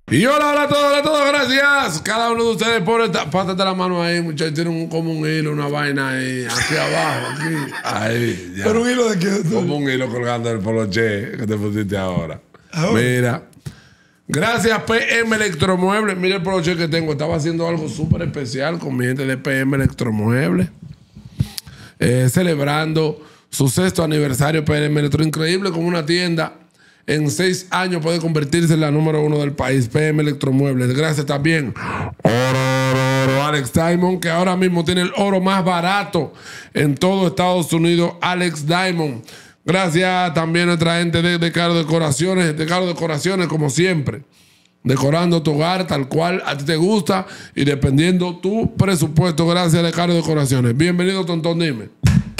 Y hola a todos, gracias. Cada uno de ustedes, pásate la mano ahí, muchachos. Tienen como un hilo, una vaina ahí, aquí abajo, aquí. Ahí, ya. ¿Pero un hilo de qué? Como un hilo colgando del poloche que te pusiste ahora. Mira. Gracias, PM Electromuebles. Mira el poloche que tengo. Estaba haciendo algo súper especial con mi gente de PM Electromuebles. Celebrando su 6º aniversario PM Electro. Increíble como una tienda en 6 años puede convertirse en la número 1 del país. PM Electromuebles. Gracias también Oro Alex Diamond, que ahora mismo tiene el oro más barato en todo Estados Unidos. Alex Diamond. Gracias también a nuestra gente de Decaro Decoraciones. Decaro Decoraciones, como siempre, decorando tu hogar tal cual a ti te gusta y dependiendo tu presupuesto. Gracias a Decaro Decoraciones. Bienvenido, Tontón, dime.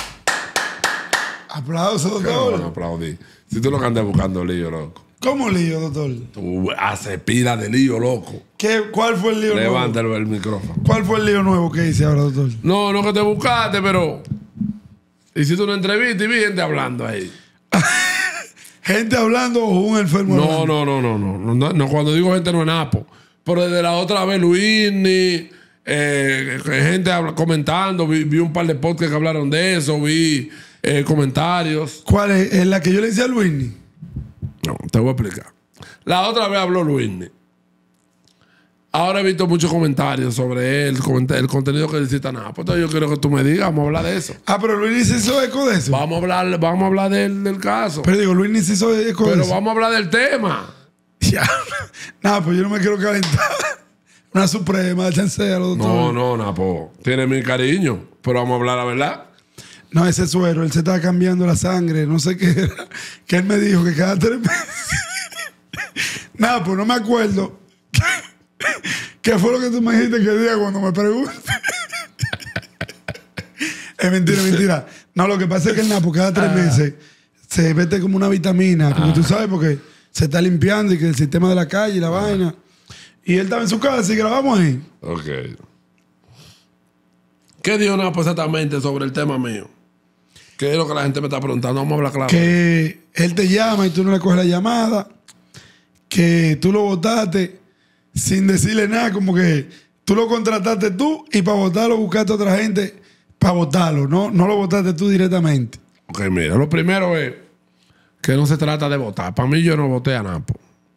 Aplausos, doctor. No aplaudí. Si tú lo que andas buscando lío, loco. ¿Cómo lío, doctor? Tú haces pila de lío, loco. ¿Cuál fue el lío nuevo? Levántalo el micrófono. ¿Cuál fue el lío nuevo que hice ahora, doctor? No que te buscaste, pero hiciste una entrevista y vi gente hablando ahí. ¿Gente hablando o un enfermo hablando? No, cuando digo gente no es napo. Pero desde la otra vez, Luisni, gente comentando, vi un par de podcasts que hablaron de eso, vi comentarios. ¿Cuál es? ¿Es la que yo le hice a Luisni? No, te voy a explicar. La otra vez habló Luisni. Ahora he visto muchos comentarios sobre él, el contenido que necesita Napo. Entonces yo quiero que tú me digas, vamos a hablar de eso. Ah, pero Luisni se hizo eco de eso. Vamos a hablar del caso. Pero digo, Luisni se hizo eco de eso. Pero vamos a hablar del tema. Ya. Nada, pues yo no me quiero calentar. Una suprema, chancea, doctor. No, Napo. Tiene mi cariño. Pero vamos a hablar la verdad. No, ese suero, él se estaba cambiando la sangre, no sé qué era. Que él me dijo que cada 3 meses. Nada, pues no me acuerdo. ¿Qué fue lo que tú me dijiste que diga cuando me preguntes? Es mentira. No, lo que pasa es que el Napo cada 3 meses se mete como una vitamina. Porque tú sabes, porque se está limpiando y que el sistema de la calle y la vaina. Y él estaba en su casa y grabamos ahí. Ok. ¿Qué dijo Napo exactamente sobre el tema mío? ¿Qué es lo que la gente me está preguntando? Vamos a hablar claro. Que él te llama y tú no le coges la llamada. Que tú lo votaste sin decirle nada. Como que tú lo contrataste tú y para votarlo buscaste a otra gente para votarlo. No lo votaste tú directamente. Ok, mira. Lo primero es que no se trata de votar. Para mí yo no voté a Napo.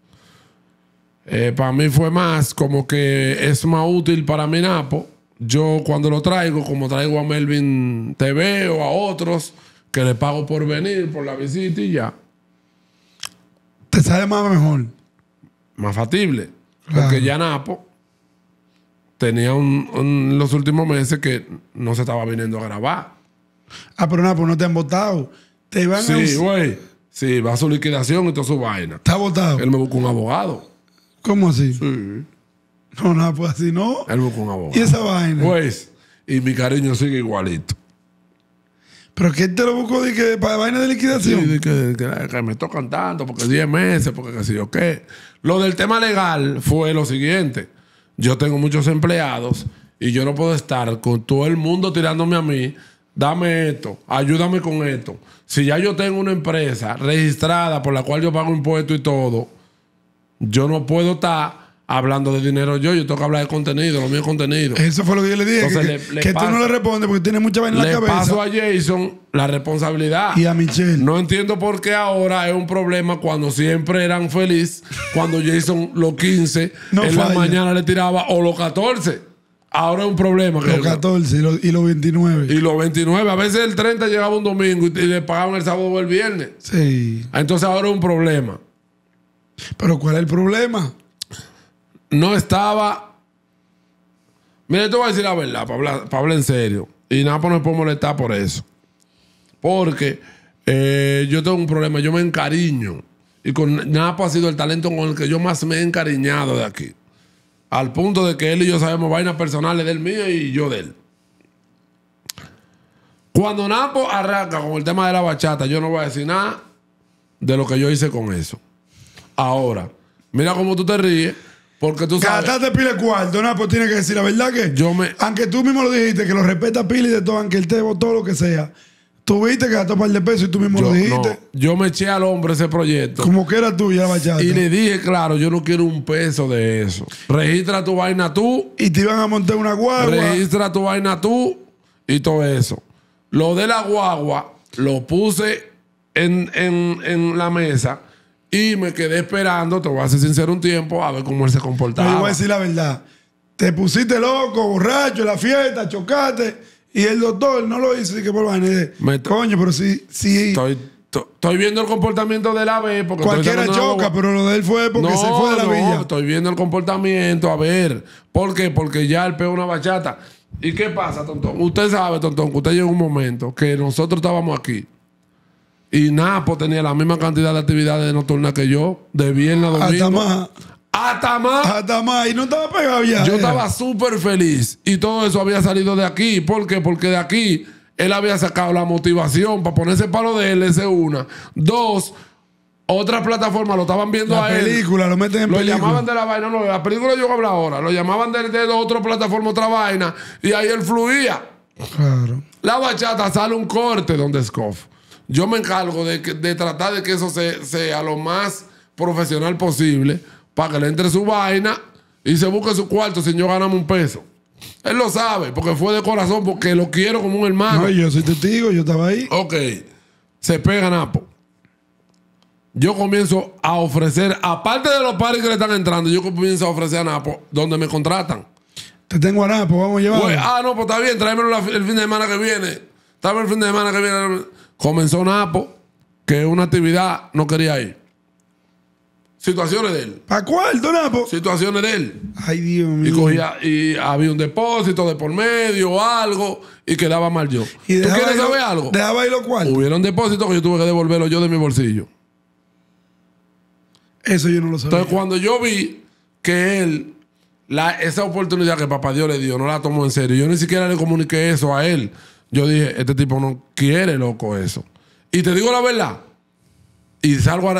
Para mí fue más como que es más útil para mí Napo. Yo cuando lo traigo, como traigo a Melvin TV o a otros, que le pago por venir, por la visita y ya. Te sale más mejor. Más factible. Claro. Porque ya Napo tenía los últimos meses que no se estaba viniendo a grabar. Ah, pero Napo, no te han votado. Te van Sí, güey. Sí, va a su liquidación y toda su vaina. ¿Está votado? Él me buscó un abogado. ¿Cómo así? Sí. No, nada, pues así no. Él buscó un abogado. ¿Y esa vaina? Pues, y mi cariño sigue igualito. ¿Pero qué te lo buscó de que para vaina de liquidación? Sí, que me tocan tanto, porque 10 meses, porque qué sé yo qué. Lo del tema legal fue lo siguiente. Yo tengo muchos empleados y yo no puedo estar con todo el mundo tirándome a mí. Dame esto, ayúdame con esto. Si ya yo tengo una empresa registrada por la cual yo pago impuestos y todo, yo no puedo estar hablando de dinero yo tengo que hablar de contenido, lo mío es contenido. Eso fue lo que yo le dije. Entonces, que tú no le respondes porque tiene mucha vaina en la cabeza. Le paso a Jason la responsabilidad. Y a Michelle. No entiendo por qué ahora es un problema cuando siempre eran felices. Cuando Jason los 15 no en falla. la mañana le tiraba o los 14. Ahora es un problema. Los 14 y los 29. Y los 29. A veces el 30 llegaba un domingo y le pagaban el sábado o el viernes. Sí. Entonces ahora es un problema. ¿Pero cuál es el problema? No estaba. Mire, te voy a decir la verdad, para hablar en serio. Y Napo no me puedo molestar por eso. Porque yo tengo un problema, yo me encariño. Y con Napo ha sido el talento con el que yo más me he encariñado de aquí. Al punto de que él y yo sabemos vainas personales del mío y yo de él. Cuando Napo arranca con el tema de la bachata, yo no voy a decir nada de lo que yo hice con eso. Ahora, mira cómo tú te ríes. Porque tú sabes. Gastaste pila de cuarto, Napo tiene que decir la verdad que. Yo me. Aunque tú mismo lo dijiste, que lo respeta pila y de todo, aunque él te votó lo que sea. Tú viste que gastó un par de pesos y tú mismo lo dijiste. Yo me eché al hombre ese proyecto. Como que era tuya la bachata. Y le dije, claro, yo no quiero un peso de eso. Registra tu vaina tú. Y te iban a montar una guagua. Registra tu vaina tú y todo eso. Lo de la guagua lo puse en la mesa y me quedé esperando, te voy a ser sincero, un tiempo a ver cómo él se comportaba. No, yo voy a decir la verdad. Te pusiste loco, borracho en la fiesta, chocaste. Y el doctor no lo hizo. Así que por vaina. Coño, pero sí. Estoy viendo el comportamiento de la vez. Cualquiera choca, pero lo de él fue porque se fue de la villa. Estoy viendo el comportamiento, a ver. ¿Por qué? Porque ya él pegó una bachata. ¿Y qué pasa, Tontón? Usted sabe, Tontón, que usted llegó un momento que nosotros estábamos aquí. Y Napo tenía la misma cantidad de actividades nocturnas que yo, de viernes a domingo. Hasta más. Y no estaba pegado ya. Yo estaba súper feliz. Y todo eso había salido de aquí. ¿Por qué? Porque de aquí él había sacado la motivación para ponerse palo de él, ese una. Dos, otras plataformas lo estaban viendo a él. La película, lo meten en película. Lo llamaban de la vaina. No, la película yo voy a hablar ahora. Lo llamaban de otra plataforma, otra vaina. Y ahí él fluía. Claro. La bachata sale un corte, donde Scoff. Yo me encargo de tratar de que eso sea lo más profesional posible para que le entre su vaina y se busque su cuarto sin yo ganarme un peso. Él lo sabe, porque fue de corazón, porque lo quiero como un hermano. No, yo soy testigo, yo estaba ahí. Ok. Se pega Napo. Yo comienzo a ofrecer, aparte de los paris que le están entrando, yo comienzo a ofrecer a Napo donde me contratan. Te tengo a Napo, vamos a llevarlo. No, pues está bien, tráemelo el fin de semana que viene. Tráeme el fin de semana que viene. Comenzó Napo, que una actividad no quería ir. Situaciones de él. ¿Para cuál, Napo? Situaciones de él. Ay, Dios mío. Y había un depósito de por medio o algo y quedaba mal yo. ¿Tú quieres saber algo? Dejaba ir lo cual. Hubieron depósitos que yo tuve que devolverlo yo de mi bolsillo. Eso yo no lo sabía. Entonces, cuando yo vi que él, esa oportunidad que papá Dios le dio, no la tomó en serio. Yo ni siquiera le comuniqué eso a él. Yo dije, este tipo no quiere, loco, eso. Y te digo la verdad. Y salgo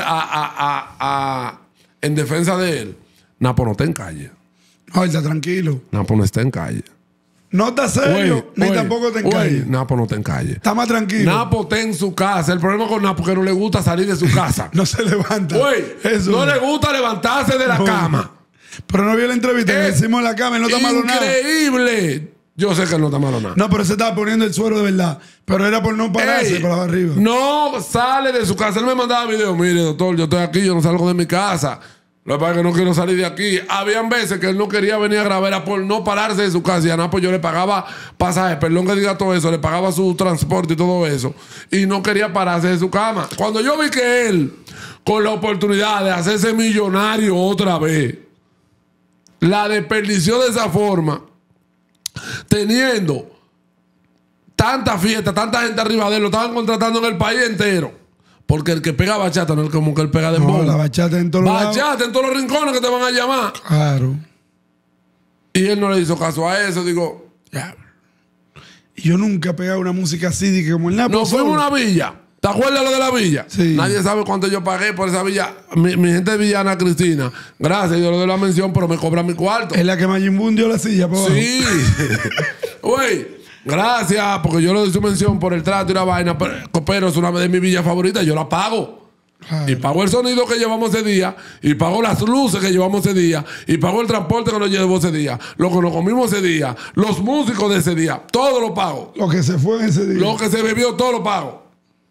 en defensa de él. Napo no está en calle. Ay, está tranquilo. Napo no está en calle. No está serio, ni tampoco está en calle. Napo no está en calle. Está más tranquilo. Napo está en su casa. El problema con Napo es que no le gusta salir de su casa. No se levanta. No le gusta levantarse de la cama. Pero no vio la entrevista. Le decimos en la cama y no está malo nada. Increíble. Yo sé que él no está malo nada. No, pero se estaba poniendo el suero de verdad. Pero era por no pararse para arriba. No sale de su casa. Él me mandaba videos. Mire, doctor, yo estoy aquí, yo no salgo de mi casa. Lo que pasa es que no quiero salir de aquí. Habían veces que él no quería venir a grabar, era por no pararse de su casa. Y a Napo yo le pagaba pasajes, perdón que diga todo eso, le pagaba su transporte y todo eso. Y no quería pararse de su cama. Cuando yo vi que él, con la oportunidad de hacerse millonario otra vez, la desperdició de esa forma, teniendo tanta fiesta, tanta gente arriba de él, lo estaban contratando en el país entero. Porque el que pega bachata no es como que él pega de no, la bachata en todos los lados. Bachata en todos los rincones que te van a llamar. Claro. Y él no le hizo caso a eso. Digo, ya. Y yo nunca he pegado una música así de que como el Napo. Nos fuimos a una villa. ¿Te acuerdas lo de la villa? Sí. Nadie sabe cuánto yo pagué por esa villa. Mi gente de Villana Cristina. Gracias, yo le doy la mención, pero me cobran mi cuarto. Es la que Majin Buu dio la silla, por abajo. Sí. Güey. Gracias, porque yo le doy su mención por el trato y la vaina, pero es una de mis villas favoritas, yo la pago. Y pago el sonido que llevamos ese día, y pago las luces que llevamos ese día, y pago el transporte que nos llevó ese día, lo que nos comimos ese día, los músicos de ese día, todo lo pago. Lo que se fue en ese día. Lo que se bebió, todo lo pago.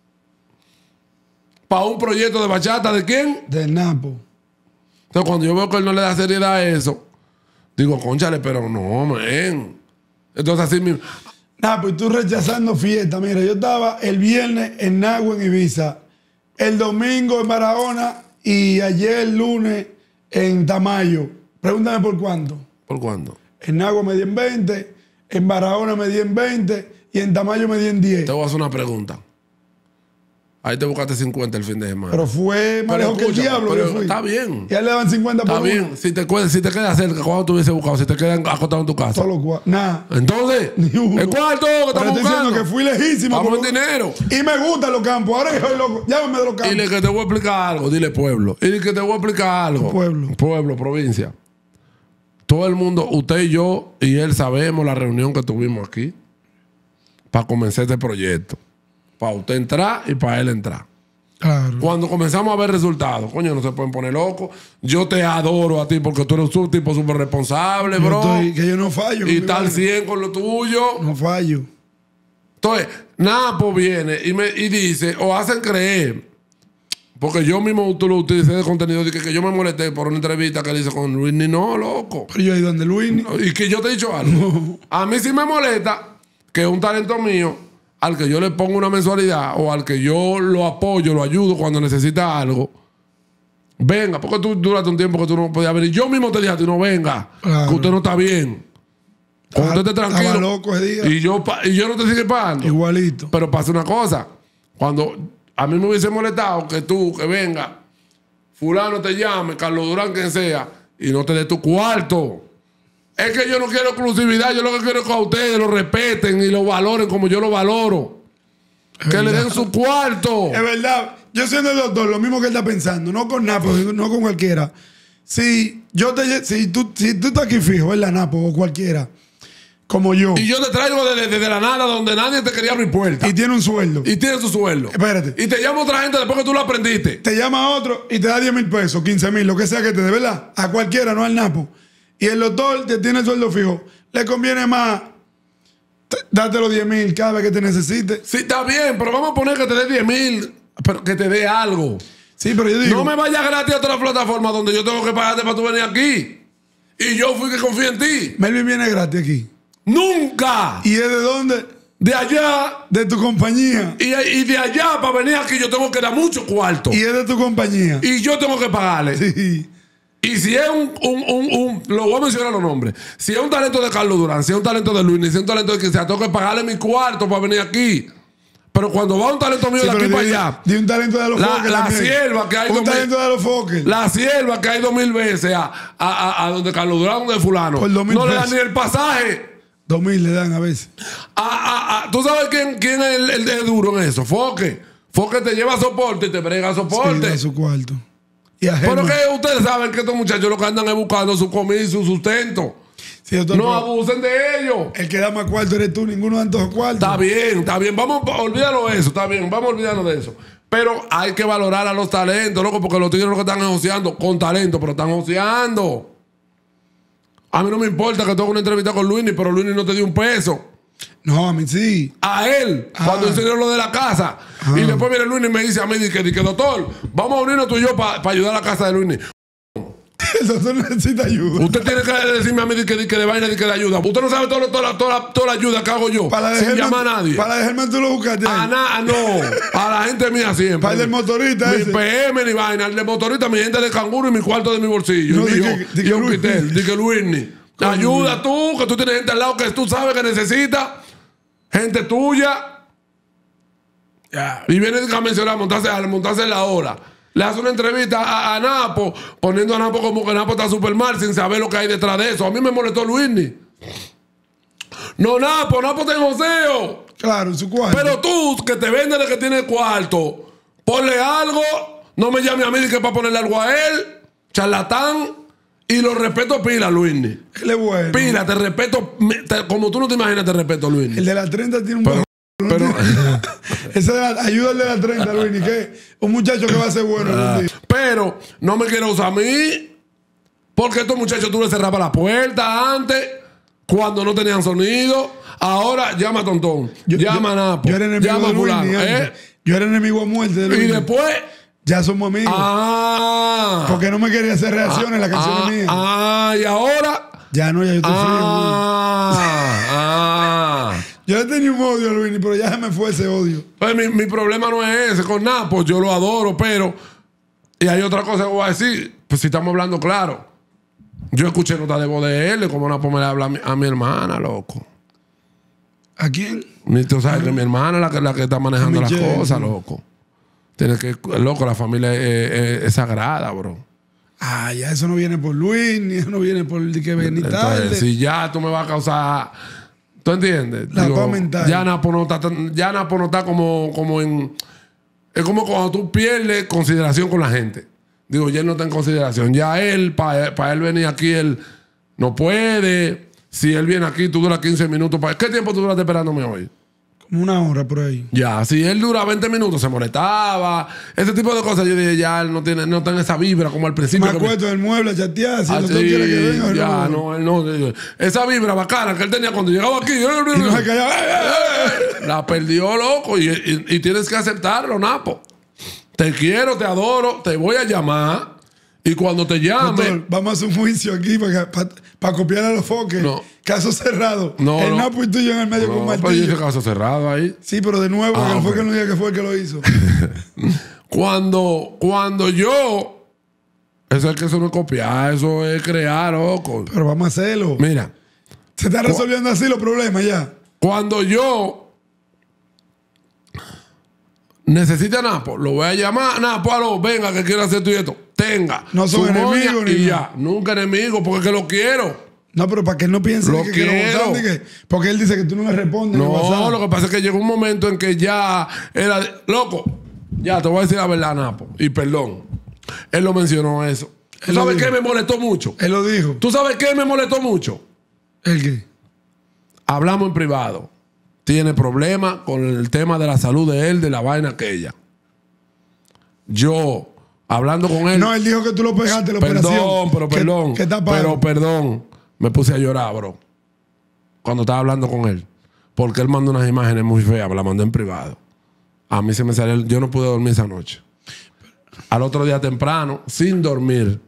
Para un proyecto de bachata, ¿de quién? De Napo. Entonces, cuando yo veo que él no le da seriedad a eso, digo, cónchale, pero no, man. Entonces, así mismo. Napo, y tú rechazando fiesta. Mira, yo estaba el viernes en Nagua, en Ibiza, el domingo en Barahona y ayer el lunes en Tamayo. Pregúntame por cuánto. ¿Por cuánto? En Nagua me di en 20, en Barahona me di en 20 y en Tamayo me di en 10. Te voy a hacer una pregunta. Ahí te buscaste 50 el fin de semana. Pero fue más lejos que el diablo. Pero está bien. Ya le daban 50 por Está bien. Si te quedas cerca, ¿cuándo te hubiese buscado? Si te quedan acostados en tu casa. Solo cuatro. Nada. Entonces, Ni uno. ¿el cuarto que estamos estoy buscando? diciendo que fui lejísimo. Vamos en dinero. Y me gustan los campos. Ahora que soy loco, llámame de los campos. Dile que te voy a explicar algo. Dile pueblo. Dile que te voy a explicar algo. Pueblo. Pueblo, provincia. Todo el mundo, usted y yo y él sabemos la reunión que tuvimos aquí para comenzar este proyecto. para usted entrar y para él entrar. Claro. Cuando comenzamos a ver resultados, coño, no se pueden poner locos. Yo te adoro a ti porque tú eres un tipo súper responsable, bro. Que yo no fallo. Y tal 100 con lo tuyo. No fallo. Entonces, Napo viene y dice, o hacen creer, porque yo mismo lo utilicé de contenido, de que yo me molesté por una entrevista que le hice con Luisni. No, loco. Pero yo ahí donde Luisni. Y que yo te he dicho algo. No. A mí sí me molesta que un talento mío, al que yo le pongo una mensualidad o al que yo lo apoyo, lo ayudo cuando necesita algo, venga, porque tú duraste un tiempo que tú no podías venir. Yo mismo te dije a ti, no venga, claro, que usted no está bien. Cuando usted esté tranquilo. Estaba loco ese día. Y yo no te sigue pagando. Igualito. Pero pasa una cosa. Cuando a mí me hubiese molestado que tú, que venga, fulano te llame, Carlos Durán, quien sea, y no te dé tu cuarto. Es que yo no quiero exclusividad. Yo lo que quiero es que a ustedes lo respeten y lo valoren como yo lo valoro. Es que verdad. Le den su cuarto. Es verdad. Yo siendo el doctor, lo mismo que él está pensando. No con Napo, no con cualquiera. Si tú estás aquí fijo, ¿verdad, Napo? O cualquiera. Como yo. Y yo te traigo desde la nada donde nadie te quería abrir puerta. Y tiene un sueldo. Y tiene su sueldo. Espérate. Y te llama otra gente después que tú lo aprendiste. Te llama otro y te da 10,000 pesos, 15,000, lo que sea que te dé, ¿verdad? A cualquiera, no al Napo. Y el doctor te tiene el sueldo fijo. Le conviene más darte los 10,000 cada vez que te necesite. Sí, está bien, pero vamos a poner que te dé 10,000, pero que te dé algo. Sí, pero yo digo... No me vayas gratis a otra plataforma donde yo tengo que pagarte para tú venir aquí. Y yo fui que confié en ti. Melvin viene gratis aquí. ¡Nunca! ¿Y es de dónde? De allá. De tu compañía. Y de allá para venir aquí yo tengo que dar mucho cuarto. Y es de tu compañía. Y yo tengo que pagarle. Sí. Y si es lo voy a mencionar los nombres. Si es un talento de Carlos Durán, si es un talento de Luis, si es un talento de quien sea, tengo que pagarle mi cuarto para venir aquí. Pero cuando va un talento mío de aquí para allá. De un talento de los Fokker. La sierva que hay. Un talento de los Fokker. La sierva que hay 2,000 veces a donde Carlos Durán, donde fulano. Por 2,000 no le dan pesos. ni el pasaje. 2,000 le dan a veces. ¿Tú sabes quién es el duro en eso? Fokker. Fokker te lleva soporte y te brega soporte. Sí, a su cuarto. Pero que ustedes saben que estos muchachos lo que andan es buscando su comida y su sustento. Sí, doctor, no abusen de ellos. El que da más cuarto eres tú, ninguno de esos cuartos. Está bien. Vamos a olvidarlo de eso. Está bien, vamos a olvidarnos de eso. Pero hay que valorar a los talentos, loco, porque los tigres lo que están negociando con talento, pero están negociando. A mí no me importa que tenga una entrevista con Luisni, pero Luisni no te dio un peso. No, a mí sí. A él, cuando enseñó lo de la casa. Y después viene Luisni y me dice a mí, que doctor, vamos a unirnos tú y yo para ayudar a la casa de Luisni. El doctor necesita ayuda. Usted tiene que decirme a mí que de vaina de ayuda. Usted no sabe toda la ayuda que hago yo sin llamar a nadie. Para dejarme tú lo buscaste. No, a la gente mía siempre. Para el del motorista. Mi PM ni vaina. El del motorista, mi gente de canguro y mi cuarto de mi bolsillo. No, y un quitel. Di que Luisni. Ayuda tú, que tú tienes gente al lado que tú sabes que necesita. Gente tuya. Y viene a mencionar, montarse en la hora. Le hace una entrevista a Napo, poniendo a Napo como que Napo está súper mal, sin saber lo que hay detrás de eso. A mí me molestó Luisni. No, Napo está en joseo. Claro, en su cuarto. Pero tú, que te vendes de que tiene cuarto, ponle algo. No me llame a mí que para ponerle algo a él. Charlatán. Y lo respeto pila, Luisni. Él es bueno. Pila, te respeto. Como tú no te imaginas, te respeto, Luisni. El de la 30 tiene un pero ese ayuda al de la 30, Luisni, que un muchacho que va a ser bueno. Pero no me quiero usar a mí, porque estos muchachos tú les cerrabas la puerta antes, cuando no tenían sonido. Ahora llama a Tontón, llama a Napo, yo era enemigo llama de a fulano. Yo era enemigo a muerte de Luisni. Y después ya somos amigos. Porque no me quería hacer reacciones en la canción mía. Y ahora ya no, ya yo estoy frío. Yo le tenía un odio a Luisni, pero ya se me fue ese odio. Pues mi problema no es ese con Napo, yo lo adoro, pero... Y hay otra cosa que voy a decir, pues si estamos hablando claro. Yo escuché nota de voz de él, como Napo me le habla a mi hermana, loco. ¿A quién? Tú sabes que mi hermana es la que está manejando las cosas, loco. Tiene que... Loco, la familia es sagrada, bro. Ya eso no viene por Luisni, eso no viene por el que venir tarde. Si ya tú me vas a causar... ¿Tú entiendes? La paz mental. Ya Napo no está como en... Es como cuando tú pierdes consideración con la gente. Digo, ya él no está en consideración. Ya él, para él venir aquí, él no puede. Si él viene aquí, tú duras 15 minutos. ¿Qué tiempo tú duraste esperándome hoy? Como una hora por ahí. Ya, si él dura 20 minutos, se molestaba. Ese tipo de cosas. Yo dije, ya él no tiene esa vibra como al principio. Me acuerdo del mueble a chatear. Si el doctor quiere que venga. Ya, no, él no. Esa vibra bacana que él tenía cuando llegaba aquí. Y no se callaba. La perdió, loco. Y tienes que aceptarlo, Napo. Te quiero, te adoro, te voy a llamar. Y cuando te llame. Doctor, vamos a hacer un juicio aquí para copiar a los foques. No. Caso cerrado. No, el no. Napo y tú y yo en el medio con No, pero martillo. ese caso cerrado ahí. Sí, pero de nuevo, el foque no diga que fue el que lo hizo. Cuando yo. Eso es que eso no es copiar, eso es crear, loco. Pero vamos a hacerlo. Mira. Se están resolviendo así los problemas ya. Cuando yo necesite a Napo, lo voy a llamar. Napo, aló, venga, que quiero hacer tú y esto. Tenga. No son su moña enemigos ni y nada. ya. Nunca enemigos, porque es que lo quiero. No, pero para que él no piense Lo que quiero. lo botaste, porque él dice que tú no le respondes. en el No, WhatsApp. lo que pasa es que llegó un momento en que ya era. Loco, ya te voy a decir la verdad, Napo. Y perdón. Él lo mencionó eso. ¿Tú Él lo sabes dijo. qué me molestó mucho? Él lo dijo. ¿Tú sabes qué me molestó mucho? ¿El qué? Hablamos en privado. Tiene problemas con el tema de la salud de él, de la vaina aquella. Yo, hablando con él. No, él dijo que tú lo pegaste la operación. Perdón. Que está pago. Pero perdón. Me puse a llorar, bro. Cuando estaba hablando con él. Porque él mandó unas imágenes muy feas. Me las mandó en privado. A mí se me salió. Yo no pude dormir esa noche. Al otro día temprano, sin dormir,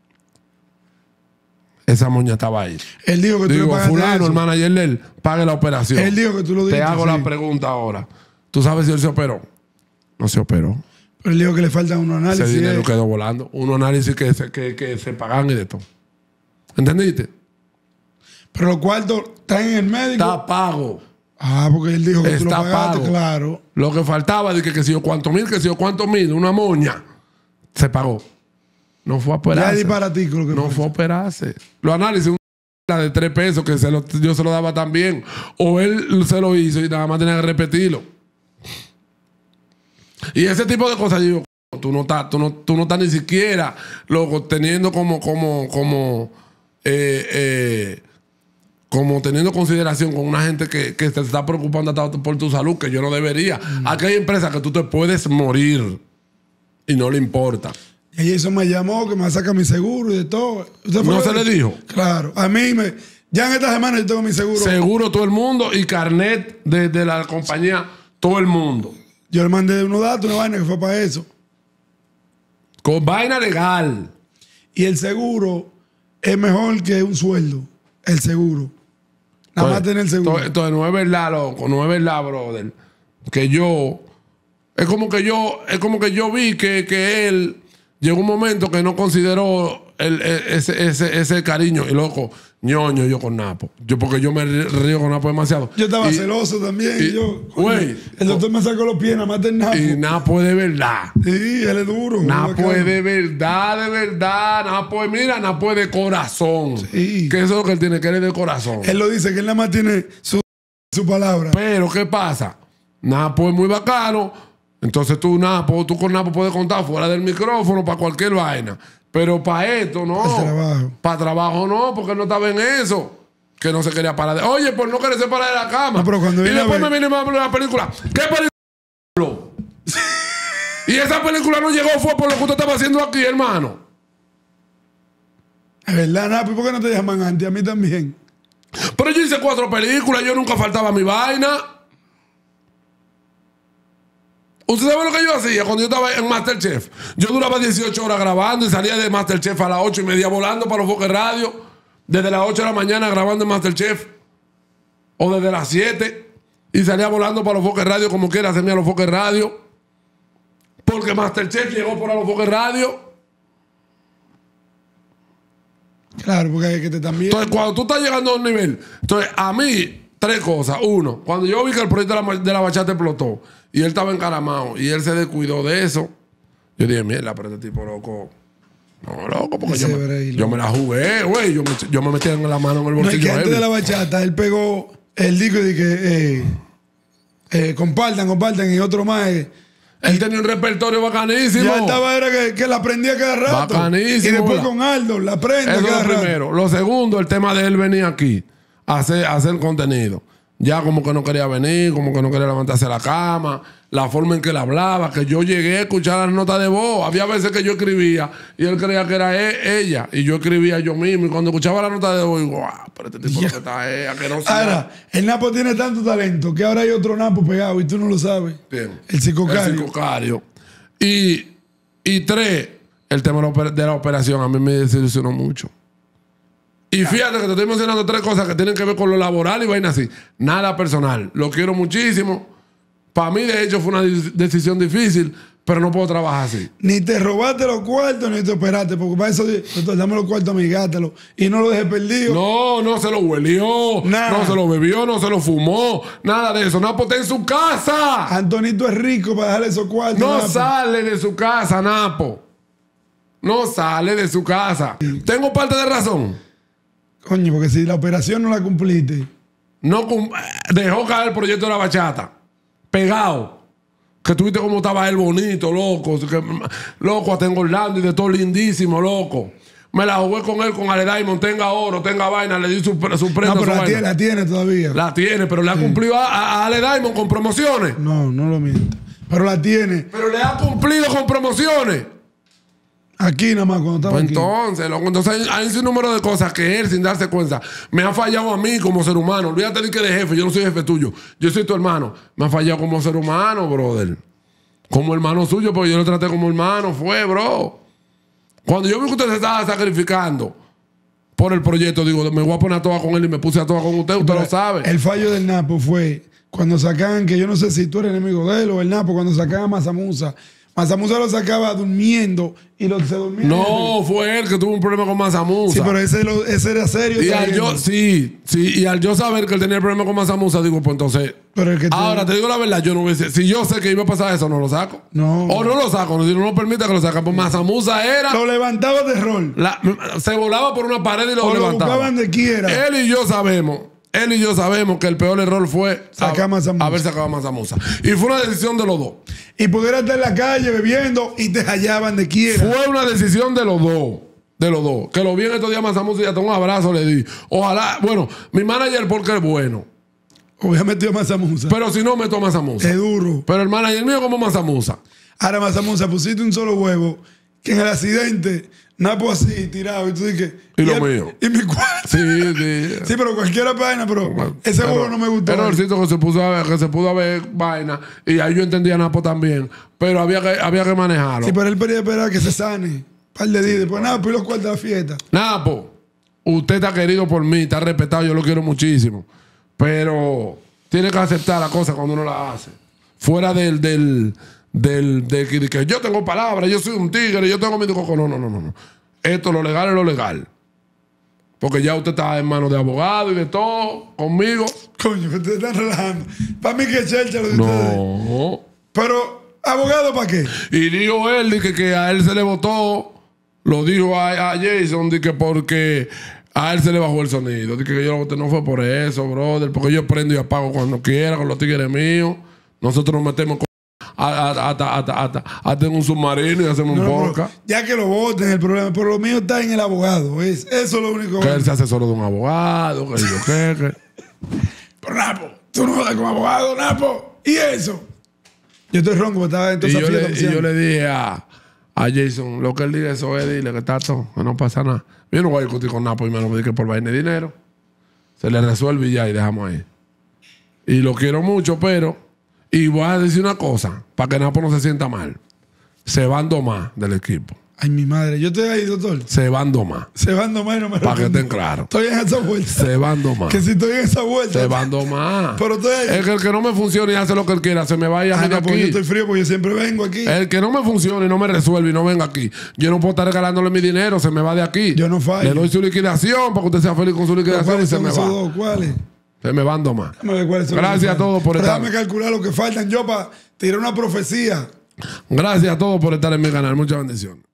esa moña estaba ahí. Él dijo que tú Digo, le pagaste fulano, eso. el manager de él, pague la operación. Él dijo que tú lo dijiste. Te hago sí. la pregunta ahora. ¿Tú sabes si él se operó? No se operó. Pero él dijo que le faltan unos análisis. Ese dinero quedó volando. Unos análisis que se pagan y de todo. ¿Entendiste? Pero los cuartos están en el médico. Está pago. Ah, porque él dijo que tú lo Está pagaste, pago. claro. Lo que faltaba de que si yo cuánto mil, que si yo cuánto mil, una moña, se pagó. No fue a Ya operarse. disparatico lo que No fue a operarse. Los análisis, una de 3 pesos que yo se lo daba también. O él se lo hizo y nada más tenía que repetirlo. Y ese tipo de cosas, yo digo, tú no estás ni siquiera, loco, teniendo como teniendo consideración con una gente que se está preocupando hasta por tu salud, que yo no debería. Aquí hay empresas que tú te puedes morir y no le importa. Y eso me llamó, que me saca mi seguro y de todo. ¿Usted fue ¿No lo se que- le dijo? Claro. A mí ya en esta semana yo tengo mi seguro. Seguro todo el mundo y carnet de la compañía todo el mundo. Yo le mandé unos datos, una vaina que fue para eso. Con vaina legal. Y el seguro es mejor que un sueldo. El seguro. Nada más tener el seguro. Entonces no es verdad, loco, no es verdad, brother. Que yo. Es como que yo vi que él llegó un momento que no consideró ese cariño. Y loco, ñoño yo con Napo. Porque yo me río con Napo demasiado. Yo estaba Y- celoso también. y- Y yo, güey, el doctor me sacó los pies, nada más del Napo. Y Napo es de verdad. Sí, él es duro. Napo es de verdad. Napo es, mira, Napo es de corazón. Sí. Que eso es lo que él tiene, que él es de corazón. Él lo dice, que él nada más tiene su palabra. Pero, ¿qué pasa? Napo es muy bacano. Entonces tú con Napo puedes contar fuera del micrófono para cualquier vaina. Pero para esto no. Para trabajo. Para trabajo no, porque él no estaba en eso. Que no se quería parar de. Oye, por no quererse parar de la cama. No, pero cuando y viene a después ver- me viene y me habla de la película. ¿Qué película? Y esa película no llegó fue por lo que usted estaba haciendo aquí, hermano. Es verdad, Napo, ¿y por qué no te llaman antes? A mí también. Pero yo hice 4 películas, yo nunca faltaba mi vaina. ¿Usted sabe lo que yo hacía cuando yo estaba en Masterchef? Yo duraba 18 horas grabando y salía de Masterchef a las 8:30 volando para los foques radio. Desde las 8 de la mañana grabando en Masterchef. O desde las 7. Y salía volando para los foques radio como quiera hacerme a los foques radio. Porque Masterchef llegó por a los foques radio. Claro, porque hay que te también. Entonces, cuando tú estás llegando a un nivel, entonces, a mí, 3 cosas. 1, cuando yo vi que el proyecto de la bachata explotó y él estaba encaramado y él se descuidó de eso, yo dije, mierda, pero este tipo loco. No, loco, porque Ese break, yo me la jugué, güey. Yo me metí en la mano en el No, y bolsillo. que antes heavy. de la bachata, él pegó el disco y que compartan y otro más. Él tenía un repertorio bacanísimo. Ya estaba, era que la aprendía cada rato. Bacanísimo, Y después la- con Aldo, la aprende Eso es cada lo rato. primero. Lo segundo, el tema de él venir aquí a hacer contenido. Ya como que no quería venir, como que no quería levantarse de la cama, la forma en que él hablaba, que yo llegué a escuchar las notas de voz. Había veces que yo escribía y él creía que era ella, y yo escribía yo mismo. Y cuando escuchaba la nota de voz, digo, pero este tipo lo que está es que no sea. Ahora, el Napo tiene tanto talento que ahora hay otro Napo pegado y tú no lo sabes. Bien. El Sicocario. El Sicocario. Y 3, el tema de la operación a mí me desilusionó mucho. Y fíjate que te estoy mencionando 3 cosas que tienen que ver con lo laboral y vaina así. Nada personal. Lo quiero muchísimo. Para mí, de hecho, fue una decisión difícil, pero no puedo trabajar así. Ni te robaste los cuartos, ni te operaste. Porque para eso, doctor, dame los cuartos a mi gátelo. Y no lo dejes perdido. No, no se lo huelió. Nada. No se lo bebió, no se lo fumó. Nada de eso. Napo está en su casa. Antonito es rico para dejarle esos cuartos. No Napo. sale de su casa, Napo. No sale de su casa. Tengo parte de razón. Coño, porque si la operación no la cumpliste. Dejó caer el proyecto de la bachata. Pegado. Que tuviste como estaba él bonito, loco. Loco, hasta engordando y de todo lindísimo, loco. Me la jugué con él, con Ale Diamond. Tenga oro, tenga vaina. Le di su prenda. No, pero la tiene todavía. La tiene, pero le ha cumplido a Ale Diamond con promociones. No, no lo miento. Pero la tiene. Pero le ha cumplido con promociones. Aquí nada más, cuando estaba Pues aquí. entonces, loco, entonces hay un número de cosas que él, sin darse cuenta, me ha fallado a mí como ser humano. Olvídate de que de jefe, yo no soy jefe tuyo. Yo soy tu hermano. Me ha fallado como ser humano, brother. Como hermano suyo, porque yo lo traté como hermano. Fue, bro. Cuando yo vi que usted se estaba sacrificando por el proyecto, digo, me voy a poner a toda con él y me puse a toda con usted. Usted lo sabe. El fallo del Napo fue cuando sacaban, que yo no sé si tú eres enemigo de él o el Napo, cuando sacaban a Mazamusa. Mazamusa lo sacaba durmiendo y se dormía. No, fue él que tuvo un problema con Mazamusa. Sí, pero ese era serio. Y al yo saber que él tenía el problema con Mazamusa, digo, pues entonces. Pero el que ahora te digo la verdad, yo no hubiese. Si yo sé que iba a pasar eso, no lo saco. No. O no lo saco, si no lo permite que lo saquen. Pues Mazamusa era. Lo levantaba de rol. Se volaba por una pared y lo O lo levantaba. buscaban de quiera. Él y yo sabemos que el peor error fue Sacar a Mazamusa. haber sacado a Mazamusa. Y fue una decisión de los dos. Y pudiera estar en la calle bebiendo y te hallaban de quiera. Fue una decisión de los dos. De los dos. Que lo vi en estos días Mazamusa y hasta un abrazo le di. Ojalá, bueno, mi manager porque es bueno. Hubiera metido a Mazamusa. Pero si no, meto a Mazamusa. Es duro. Pero el manager mío como Mazamusa. Ahora Mazamusa, pusiste un solo huevo que en el accidente, Napo así, tirado. Y tú dices, Y lo mío. Y mi cuarto. Sí, sí. Sí, pero cualquiera vaina, pero ese huevo no me gustó. Errorcito que se pudo a ver vaina. Y ahí yo entendía a Napo también. Pero había que manejarlo. Sí, pero él quería esperar que se sane. Un par de días. Después Napo y los cuartos de la fiesta. Napo, usted está querido por mí, está respetado, yo lo quiero muchísimo. Pero tiene que aceptar la cosa cuando uno la hace. Fuera de que yo tengo palabras, yo soy un tigre, yo tengo mi coco. No. Esto, lo legal es lo legal. Porque ya usted está en manos de abogado y de todo, conmigo. Coño, que te están relajando. Para mí que chelcha lo de ustedes. No. Pero, ¿abogado para qué? Y dijo él dije, que a él se le votó, lo dijo a Jason, dije, porque a él se le bajó el sonido. Dije que yo lo voté, no fue por eso, brother, porque yo prendo y apago cuando quiera con los tigres míos. Nosotros nos metemos hasta en un submarino y hacemos un podcast. Ya que lo voten, el problema. Pero lo mío está en el abogado. Eso es lo único. Que él se asesoró de un abogado, que yo qué. Pero Napo, tú no jodas con abogado, Napo. ¿Y eso? Yo estoy ronco, estaba en toda esa fiesta. Y yo le dije a Jason, lo que él diga eso es, dile que está todo, que no pasa nada. Yo no voy a discutir con Napo y me lo dije por vaina de dinero. Se le resuelve y ya, y dejamos ahí. Y lo quiero mucho, pero... Y voy a decir una cosa, para que Napo no se sienta mal. Se van dos más del equipo. Ay, mi madre. Yo estoy ahí, doctor. Se van dos más. Se van dos más y no me Para que responden. estén claros. Estoy en esa vuelta. Se van dos más. Que si estoy en esa vuelta. Se van dos más. Pero estoy ahí. Es que no me funcione y hace lo que él quiera, se me vaya a mí de No, porque yo aquí. estoy frío porque yo siempre vengo aquí. El que no me funcione y no me resuelve y no venga aquí, yo no puedo estar regalándole mi dinero, se me va de aquí. Yo no fallo. Le doy su liquidación para que usted sea feliz con su liquidación y ¿Cuáles se son me esos va. dos? ¿Cuáles? Se me van dos más. Déjame ver cuáles son. Gracias a todos por Pero estar. déjame calcular lo que faltan yo para tirar una profecía. Gracias a todos por estar en mi canal. Muchas bendiciones.